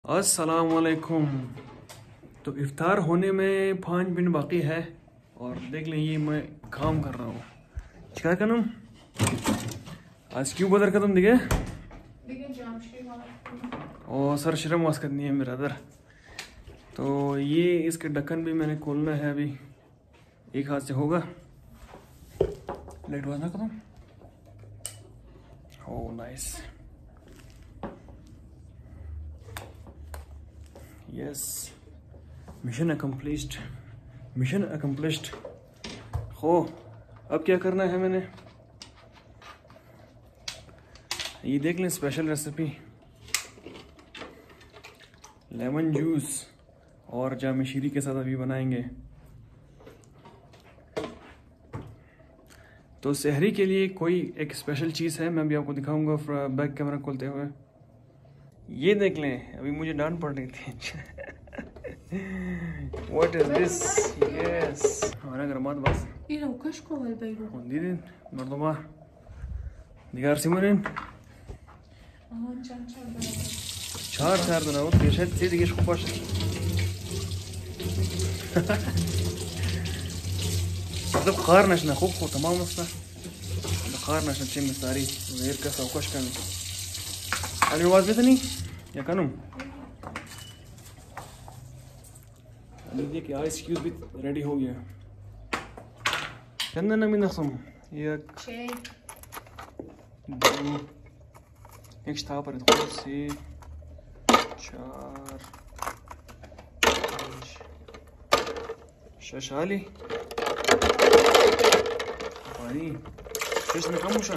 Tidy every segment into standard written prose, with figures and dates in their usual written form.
अस्सलामुअलैकुम। तो इफ्तार होने में 5 मिनट बाकी है और देख लें ये मैं काम कर रहा हूँ। क्या करूँ आज क्यों बदर कदम दिखे और सर शर्म वास करनी है मेरा दर। तो ये इसके ढक्कन भी मैंने खोलना है, अभी एक हाथ से होगा। लाइट वाज ना कदम। Oh nice, yes, mission accomplished, mission accomplished. हो अब क्या करना है मैंने, ये देख लें स्पेशल रेसिपी लेमन जूस और जाम शीरी के साथ अभी बनाएंगे। तो सहरी के लिए कोई एक स्पेशल चीज़ है, मैं भी आपको दिखाऊंगा बैक कैमरा खोलते हुए। ये देख लें, अभी मुझे डांट पड़ रही थी। What is this? Yes. أنا قرمات بس. إيه لو كشكو والبيرو. ونديدين برضو ما. ديار سيمونين. चार चार दिन हो शायद से देखिए इसको पास मतलब कार नशना खूब हो तमाम मसला कार नशना चीम सारी غير كسر وكش كان على الواز بثني يا كانوا देखिए आइस क्यूब भी रेडी हो गया। كنا من نخصم يا شيء ايش تعبر تقول سي चार شاشالي पानी इसमें कम मुशा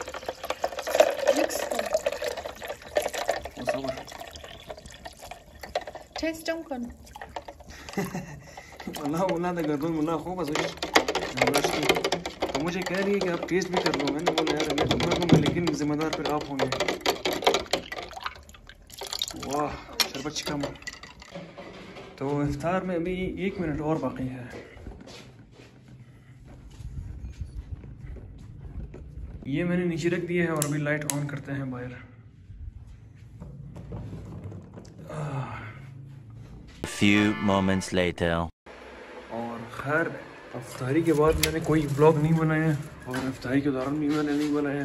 وصبر تيست دونكن والله ده गर्दन मुन्ना खूब बस तो मुझे कह रही है कि आप टेस्ट भी कर लो। मैंने बोला यार मैं तो कर लूँगा लेकिन जिम्मेदार फिर आप होंगे। वाह शरबत चिकम। तो इफ्तार में अभी 1 मिनट और बाकी है। ये मैंने नीचे रख दिया है और अभी लाइट ऑन करते हैं बाहर। Few moments later. और खैर इफ्तारी के बाद मैंने कोई व्लॉग नहीं बनाया और इफ्तारी के दौरान भी मैंने नहीं बनाया।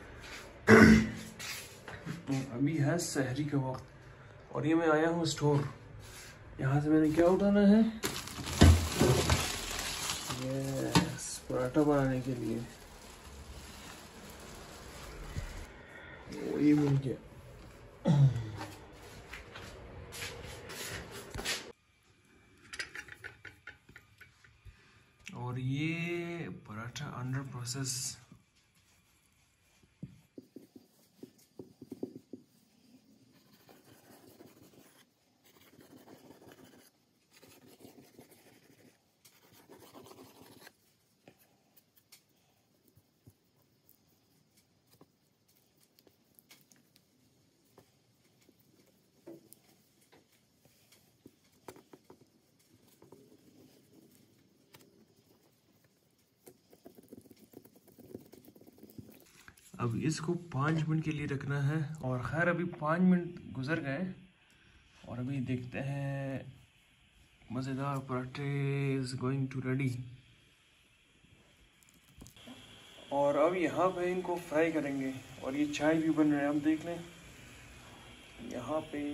तो अभी है सहरी का वक्त और ये मैं आया हूँ स्टोर। यहाँ से मैंने क्या उठाना है, यस पराठा बनाने के लिए। ये मिल गया। और ये पराठा अंडर प्रोसेस। अब इसको 5 मिनट के लिए रखना है और खैर अभी 5 मिनट गुजर गए और अभी देखते हैं मज़ेदार पराठे इज गोइंग टू रेडी। और अब यहाँ पे इनको फ्राई करेंगे और ये चाय भी बन रहा है, आप देख लें यहाँ पे।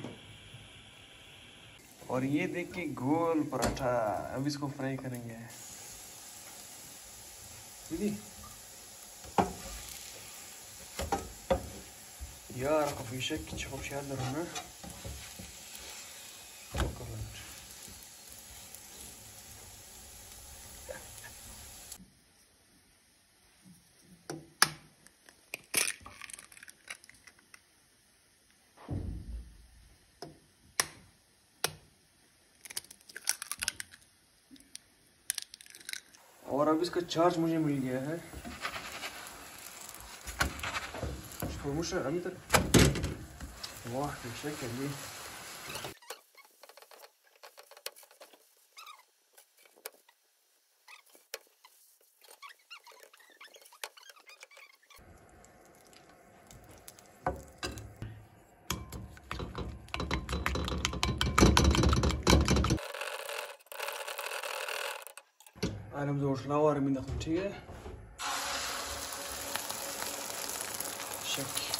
और ये देखिए गोल पराठा, अब इसको फ्राई करेंगे दीदी। يا رقم في شك تشوف شي هذا هنا और अब इसका चार्ज मुझे मिल गया है। مش عمتك واحد بالشكل دي। Einem so schlauer من دخلتيه شك.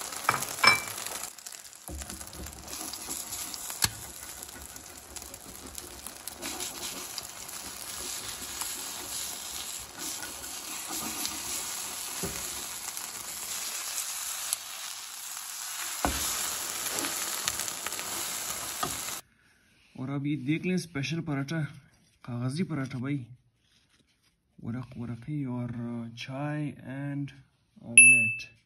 और अभी देख लें स्पेशल पराठा, कागजी पराठा भाई, वरक वरकी और चाय एंड ऑमलेट।